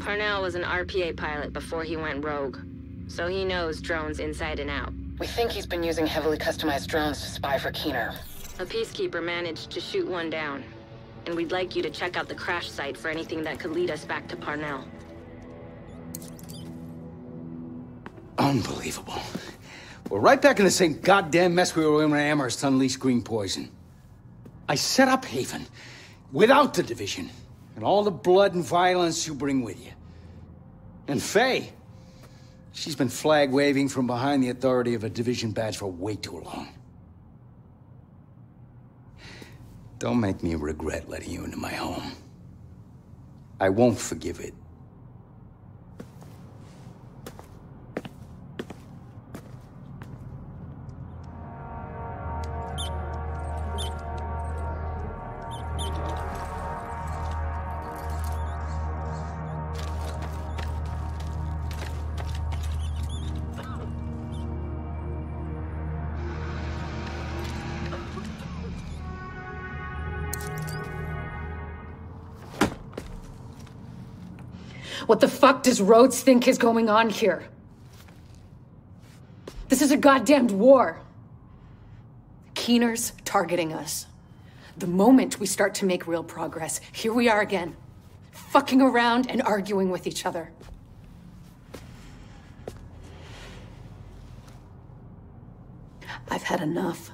Parnell was an RPA pilot before he went rogue, so he knows drones inside and out. We think he's been using heavily customized drones to spy for Keener. A peacekeeper managed to shoot one down, and we'd like you to check out the crash site for anything that could lead us back to Parnell. Unbelievable. We're right back in the same goddamn mess we were in when Amherst unleashed green poison. I set up Haven without the division and all the blood and violence you bring with you. And Faye, she's been flag waving from behind the authority of a division badge for way too long. Don't make me regret letting you into my home. I won't forgive it. What the fuck does Rhodes think is going on here? This is a goddamned war. Keener's targeting us. The moment we start to make real progress, here we are again, fucking around and arguing with each other. I've had enough.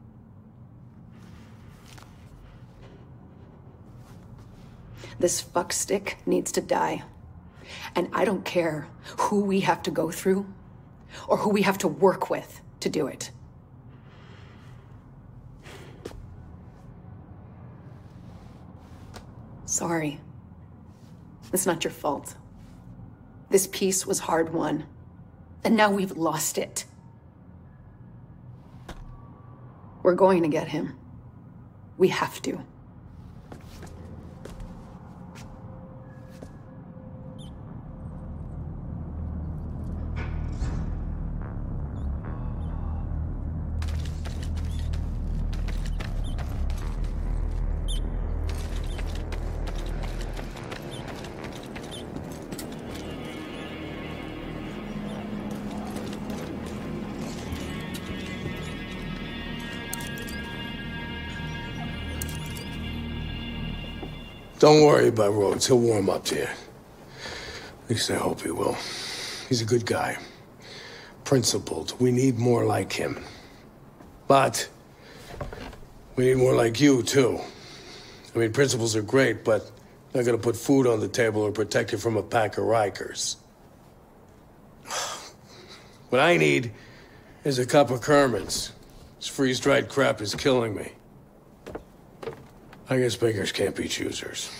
This fuckstick needs to die. And I don't care who we have to go through or who we have to work with to do it. Sorry. It's not your fault. This peace was hard won, and now we've lost it. We're going to get him. We have to. Don't worry about Rhodes. He'll warm up to you. At least I hope he will. He's a good guy. Principled. We need more like him. But we need more like you, too. I mean, principles are great, but not gonna put food on the table or protect you from a pack of Rikers. What I need is a cup of Kerman's. This freeze-dried crap is killing me. I guess beggars can't be choosers.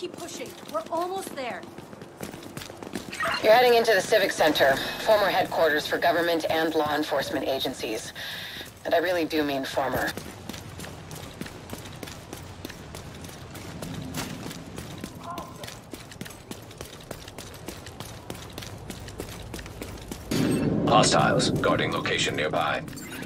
Keep pushing. We're almost there. You're heading into the Civic Center, former headquarters for government and law enforcement agencies. And I really do mean former. Hostiles guarding location nearby.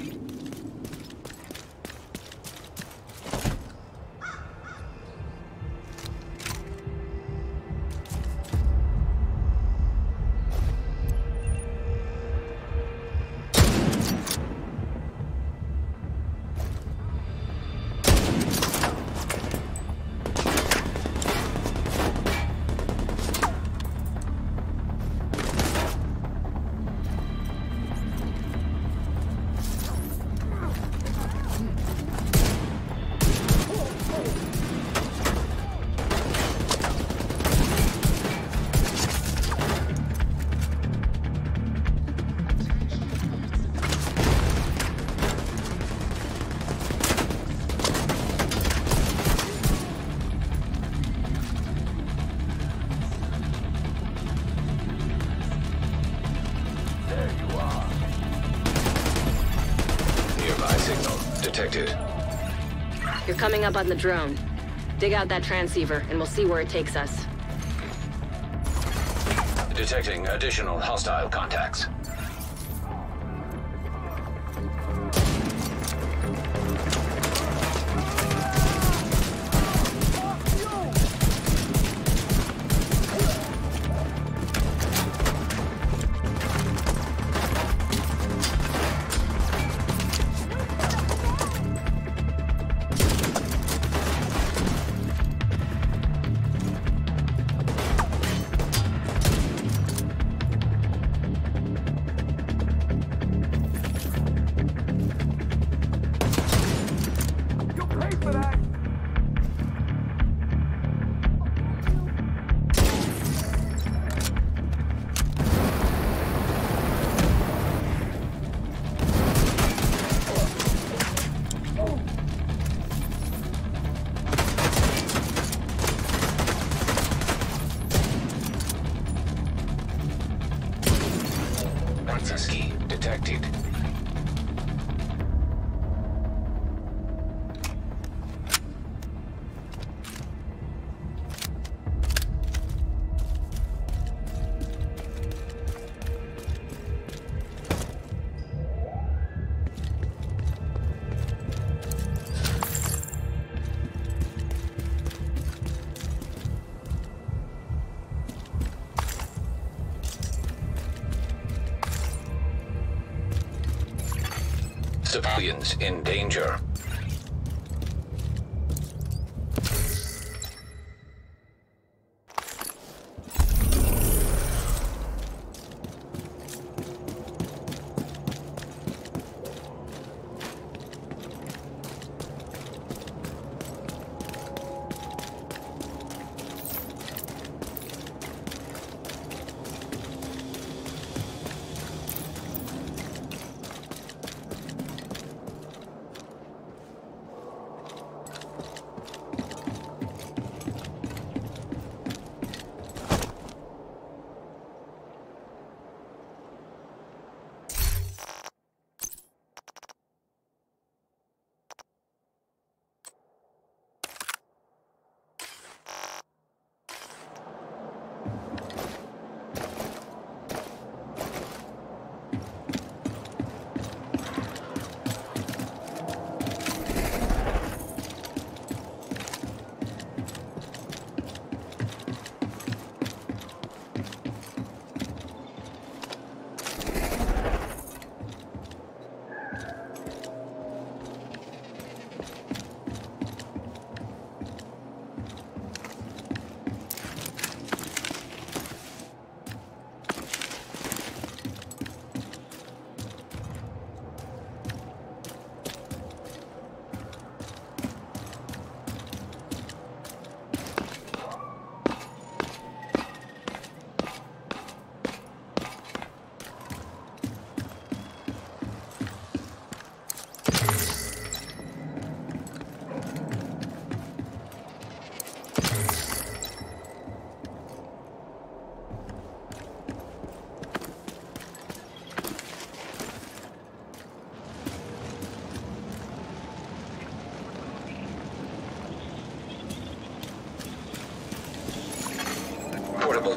Detected. You're coming up on the drone. Dig out that transceiver, and we'll see where it takes us. Detecting additional hostile contacts. Detected. Civilians in danger.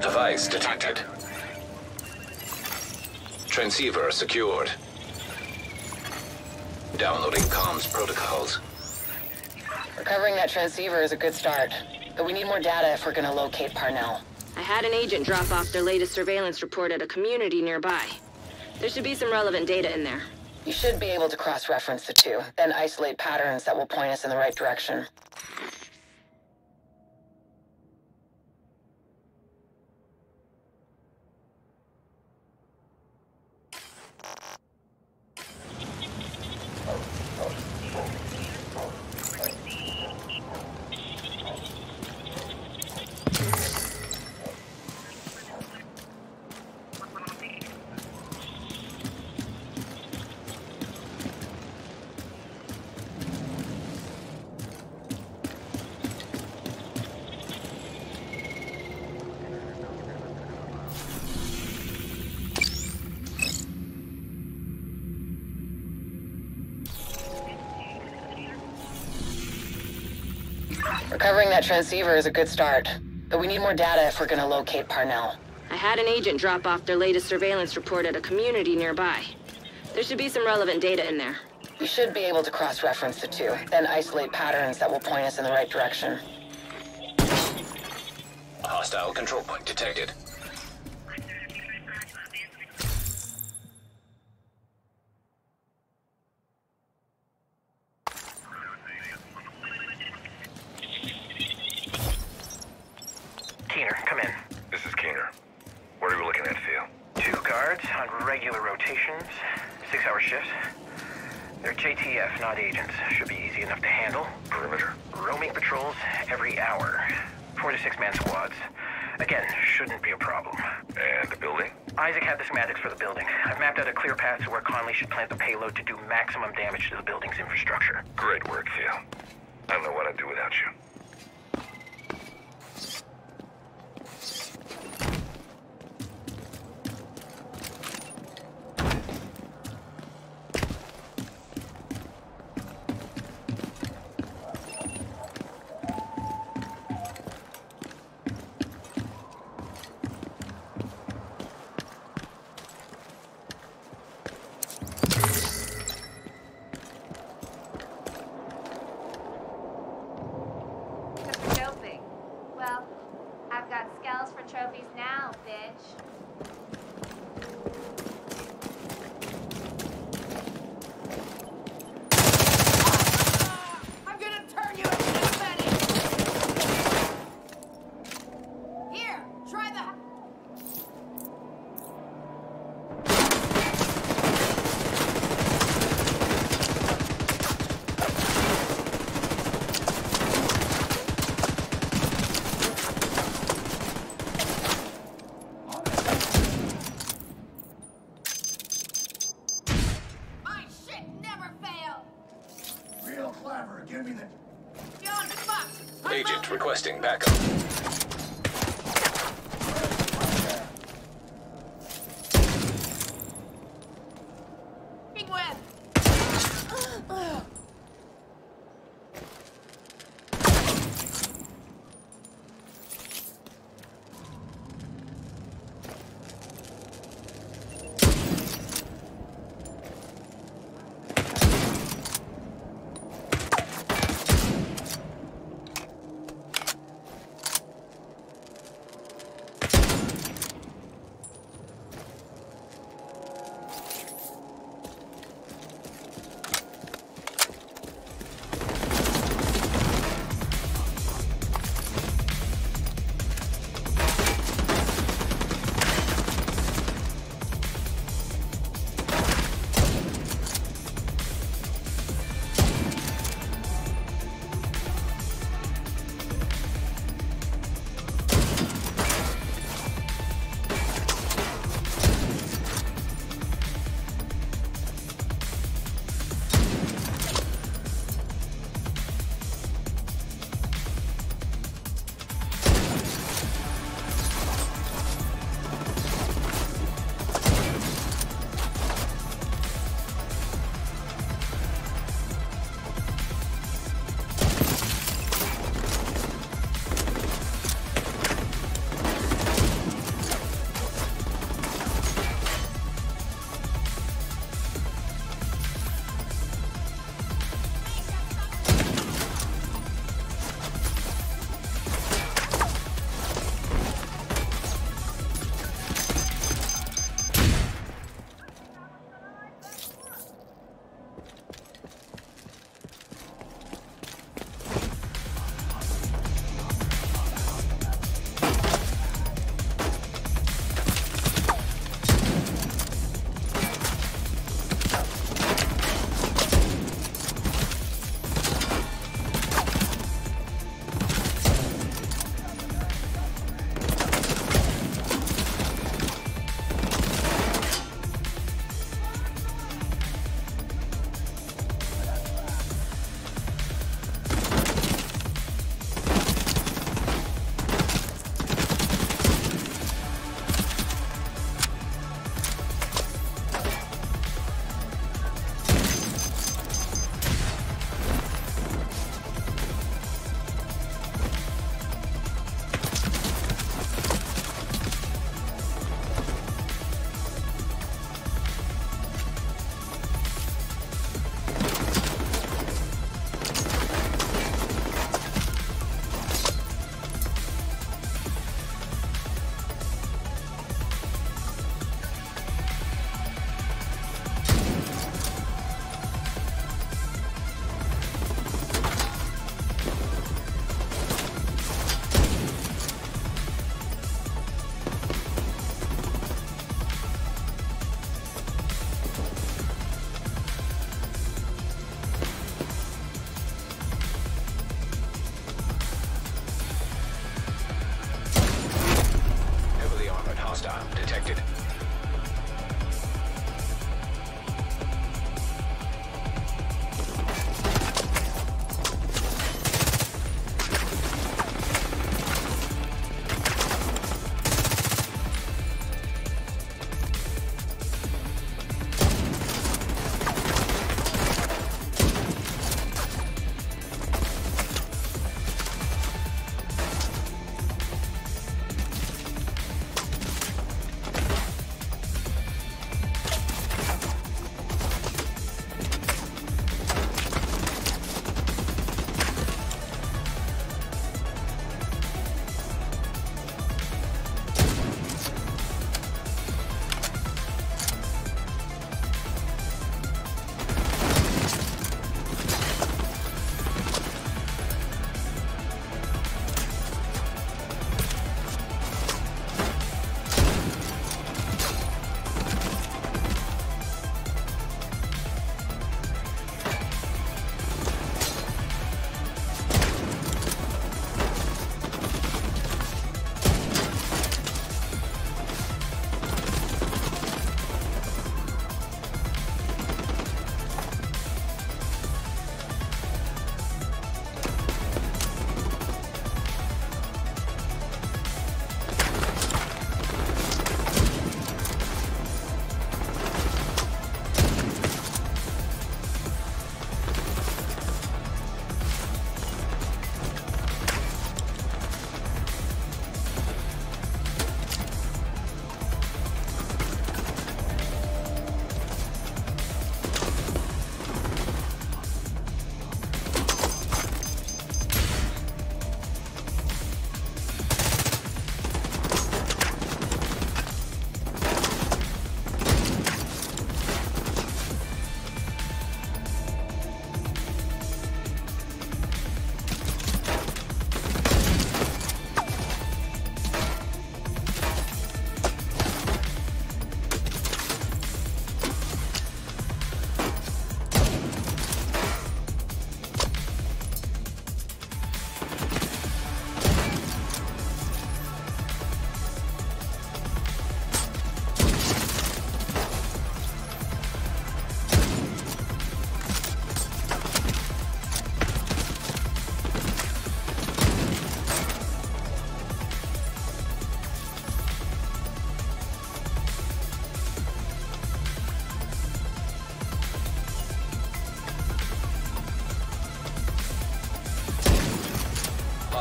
Device detected. Transceiver secured. Downloading comms protocols. Recovering that transceiver is a good start, but we need more data if we're gonna locate Parnell. I had an agent drop off their latest surveillance report at a community nearby. There should be some relevant data in there. You should be able to cross-reference the two, then isolate patterns that will point us in the right direction. Recovering that transceiver is a good start, but we need more data if we're gonna locate Parnell. I had an agent drop off their latest surveillance report at a community nearby. There should be some relevant data in there. You should be able to cross-reference the two, then isolate patterns that will point us in the right direction. Hostile control point detected. Keener, come in. This is Keener. What are we looking at, Theo? 2 guards on regular rotations, 6-hour shifts. They're JTF, not agents. Should be easy enough to handle. Perimeter. Roaming patrols every hour. 4 to 6-man squads. Again, shouldn't be a problem. And the building? Isaac had the schematics for the building. I've mapped out a clear path to where Conley should plant the payload to do maximum damage to the building's infrastructure. Great work, Theo. I don't know what I'd do without you. Well, I've got scales for trophies now, bitch. I'm gonna turn you into confetti! Here, try the... Agent requesting backup. Big web!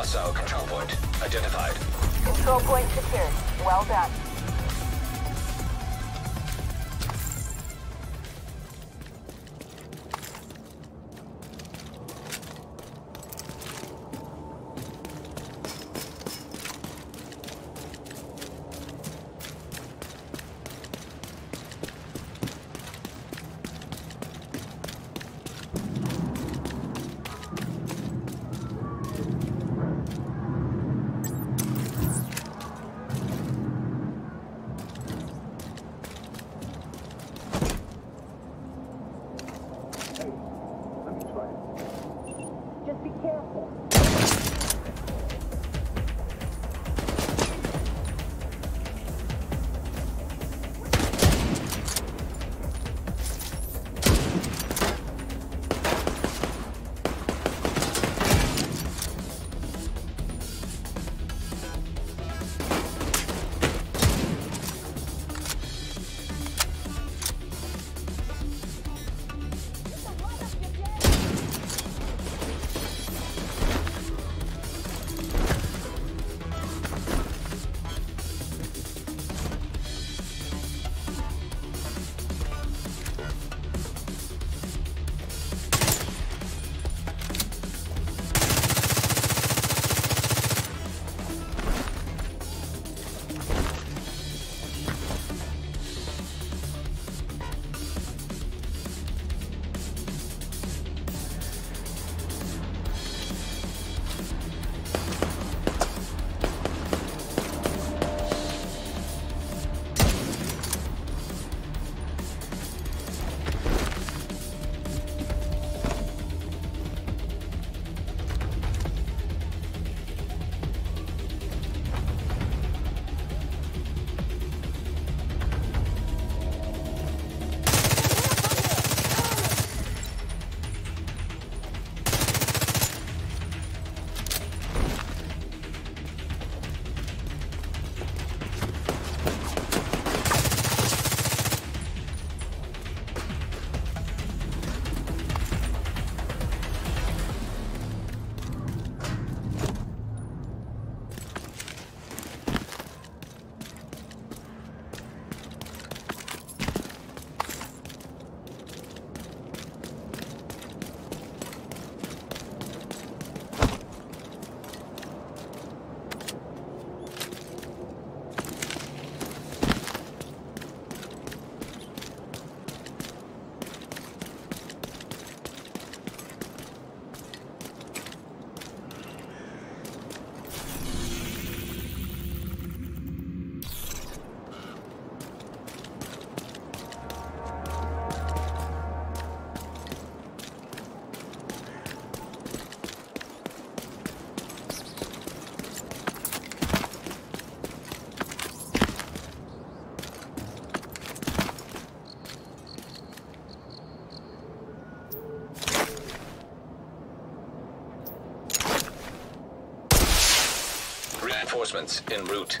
Hostile control point identified. Control point secured. Well done. Reinforcements en route.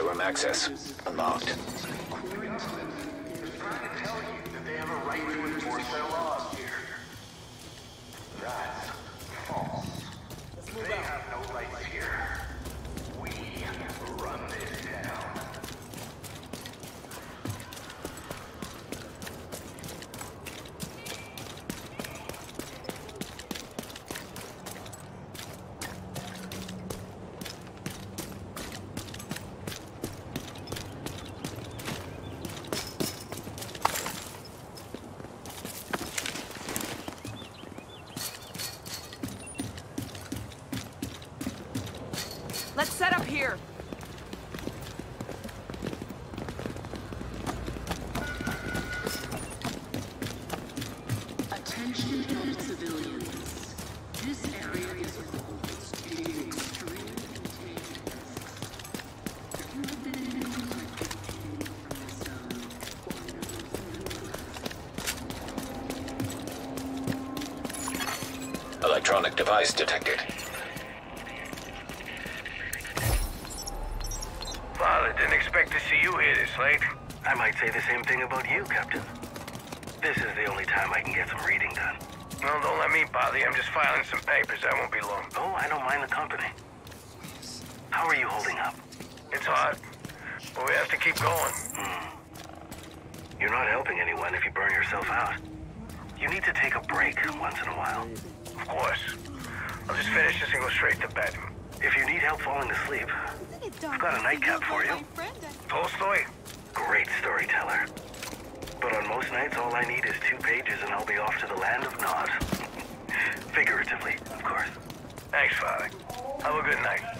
supply room access unlocked. Let's set up here. Attention all civilians. This area is evolved to be extremely contagious. If you have been in contact with anyone from this zone, Electronic device detected. Father, didn't expect to see you here this late. I might say the same thing about you, Captain. This is the only time I can get some reading done. Well, don't let me bother you. I'm just filing some papers. I won't be long. Oh, I don't mind the company. How are you holding up? It's hard, but we have to keep going. You're not helping anyone if you burn yourself out. You need to take a break once in a while. Of course. I'll just finish this and go straight to bed. If you need help falling asleep, I've got a nightcap for you. Tolstoy? Great storyteller. But on most nights, all I need is 2 pages and I'll be off to the land of Nod. Figuratively, of course. Thanks, Father. Have a good night.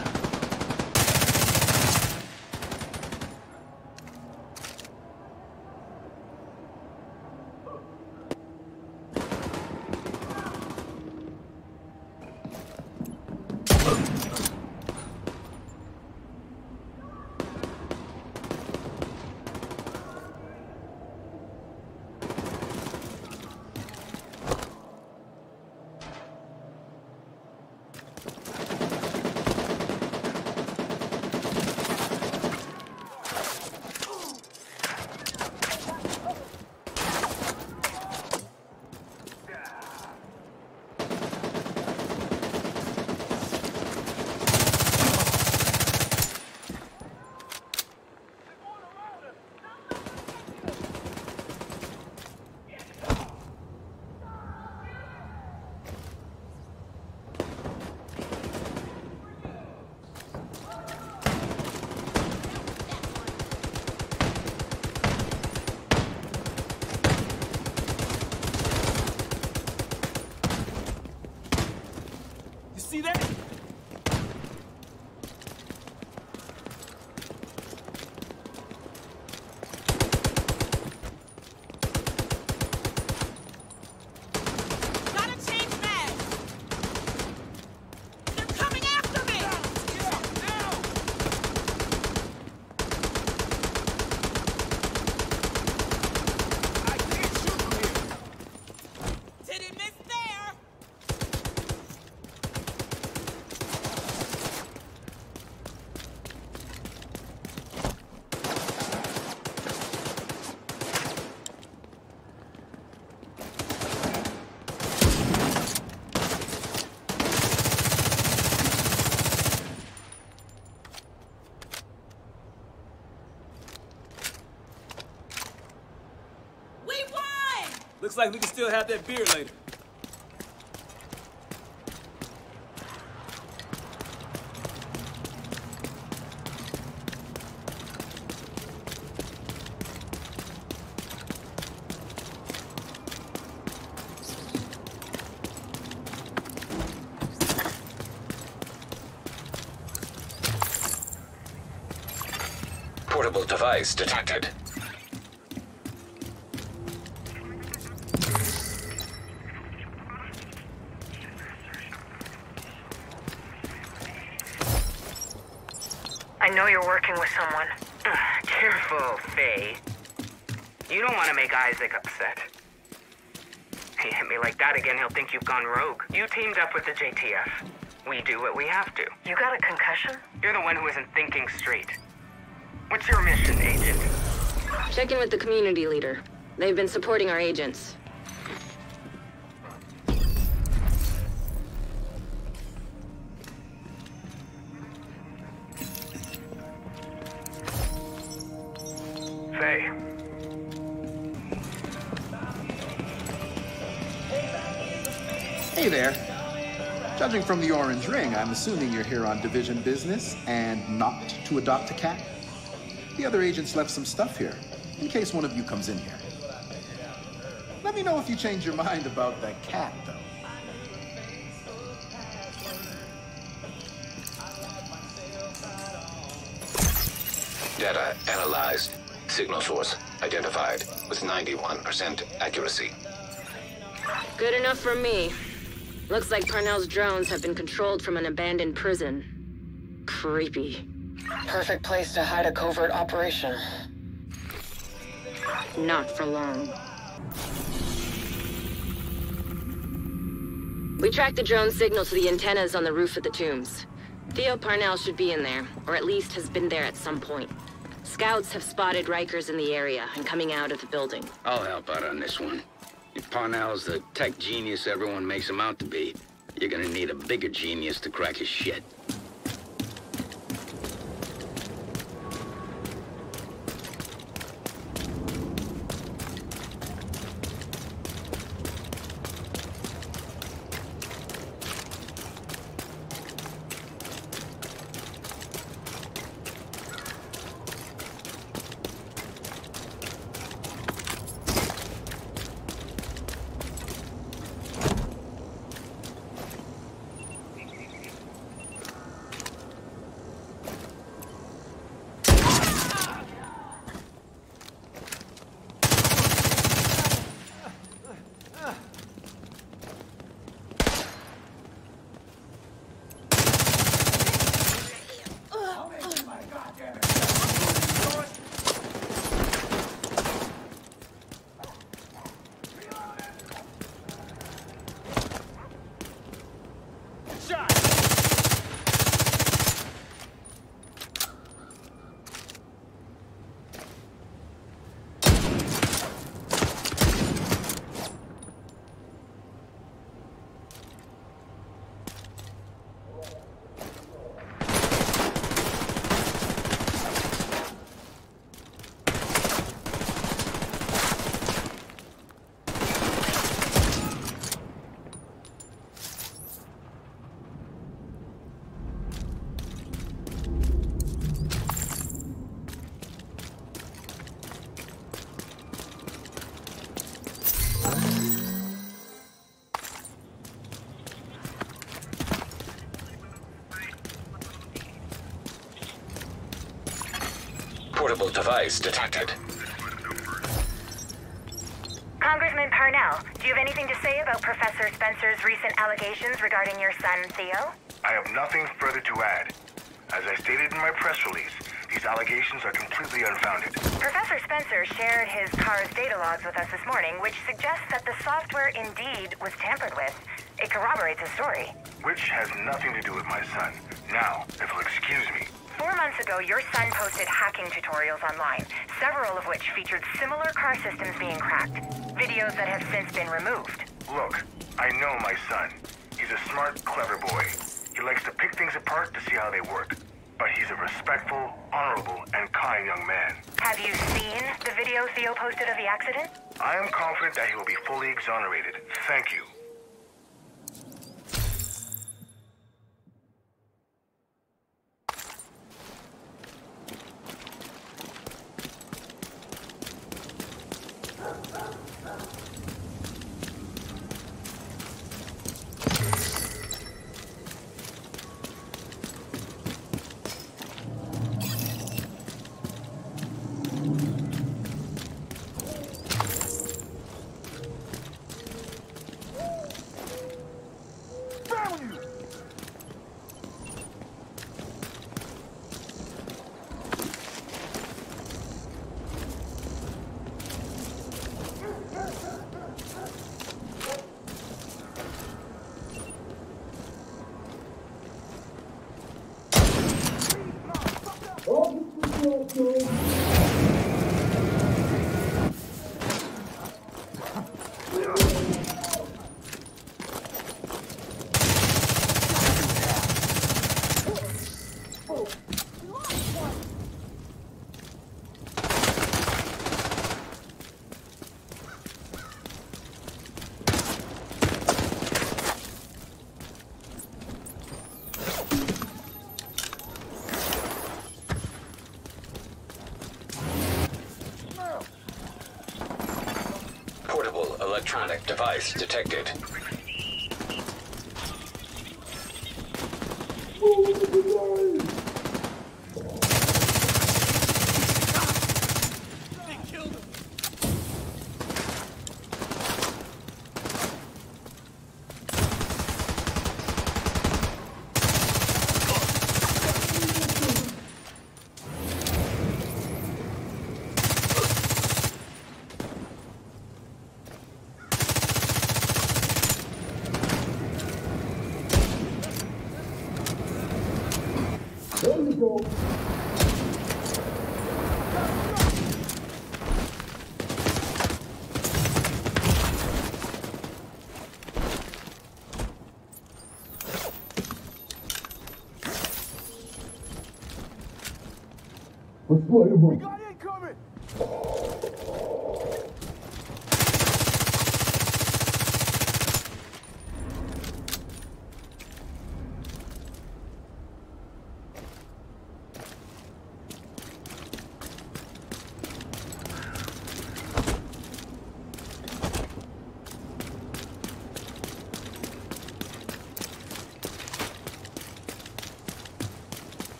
See that? Gotta change mags. They're coming after me. I can't shoot from here. Didn't miss there. Looks like we can still have that beer later. Portable device detected. I know you're working with someone. Careful, Faye. You don't want to make Isaac upset. He hit me like that again, he'll think you've gone rogue. You teamed up with the JTF. We do what we have to. You got a concussion? You're the one who isn't thinking straight. What's your mission, Agent? Check in with the community leader. They've been supporting our agents. Faye. Hey there. Judging from the orange ring, I'm assuming you're here on division business and not to adopt a cat. The other agents left some stuff here, in case one of you comes in here. Let me know if you change your mind about that cat, though. Data analyzed. Signal source identified with 91% accuracy. Good enough for me. Looks like Parnell's drones have been controlled from an abandoned prison. Creepy. Perfect place to hide a covert operation. Not for long. We tracked the drone signal to the antennas on the roof of the tombs. Theo Parnell should be in there, or at least has been there at some point. Scouts have spotted Rikers in the area and coming out of the building. I'll help out on this one. If Parnell's the tech genius everyone makes him out to be, you're gonna need a bigger genius to crack his shit. Portable device detected. Congressman Parnell, do you have anything to say about Professor Spencer's recent allegations regarding your son, Theo? I have nothing further to add. As I stated in my press release, these allegations are completely unfounded. Professor Spencer shared his car's data logs with us this morning, which suggests that the software indeed was tampered with. It corroborates his story. Which has nothing to do with my son. Now, if you'll excuse me. 4 months ago, your son posted hacking tutorials online, several of which featured similar car systems being cracked. Videos that have since been removed. Look, I know my son. He's a smart, clever boy. He likes to pick things apart to see how they work. But he's a respectful, honorable, and kind young man. Have you seen the video Theo posted of the accident? I am confident that he will be fully exonerated. Thank you. electronic device detected. There we go. Let's play him up. We got incoming!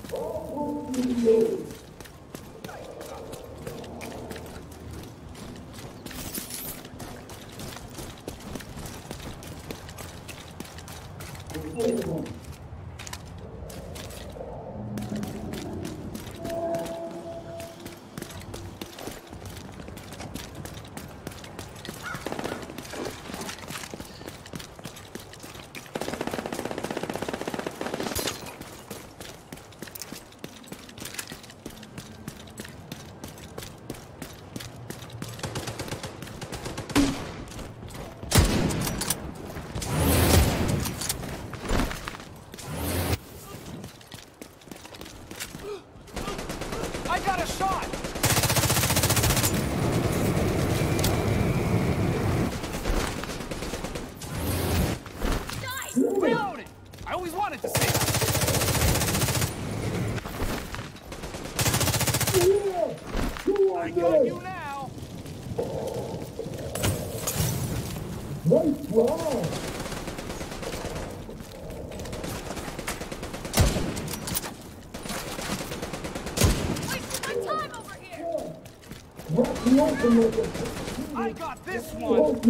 I got this one!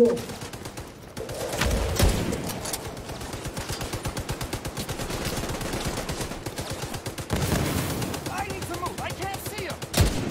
I need to move! I can't see him!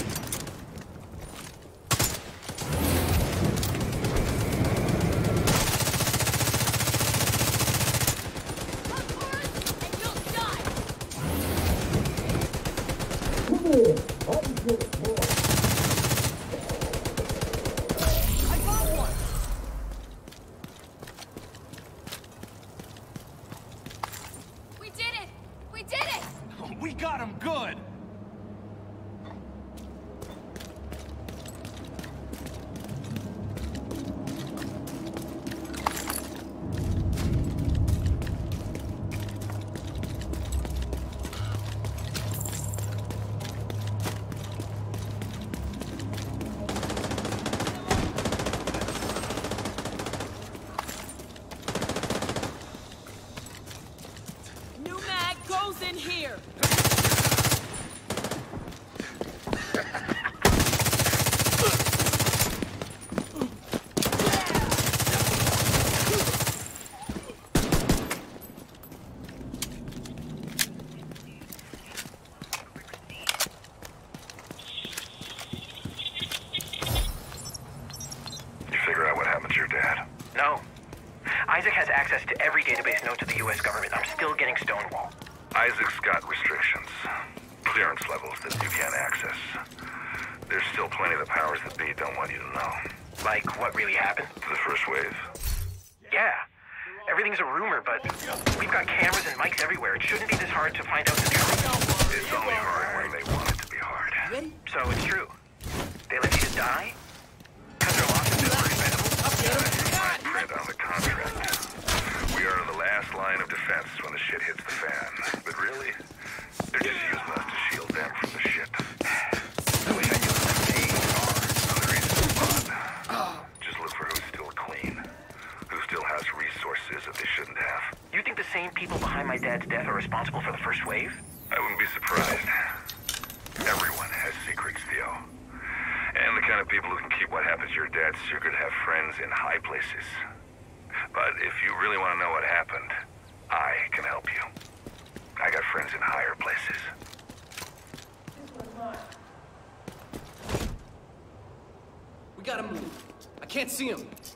Isaac has access to every database known to the U.S. government. I'm still getting stonewalled. Isaac's got restrictions. Clearance levels that you can't access. There's still plenty of the powers that be don't want you to know. Like, what really happened? The first wave. Yeah. Everything's a rumor, but we've got cameras and mics everywhere. It shouldn't be this hard to find out the truth. It's only hard when they want it to be hard. So it's true. They let you just die? Because their losses are expendable? Print on the contract. We are the last line of defense when the shit hits the fan. But really, they're just using us to shield them from the shit. I wish I knew what they are. Another reason to spot. Just look for who's still clean. Who still has resources that they shouldn't have. You think the same people behind my dad's death are responsible for the first wave? I wouldn't be surprised. Everyone has secrets, Theo. And the kind of people who can keep what happens to your dad's secret have friends in high places. But if you really want to know what happened, I can help you. I got friends in higher places. We gotta move. I can't see him.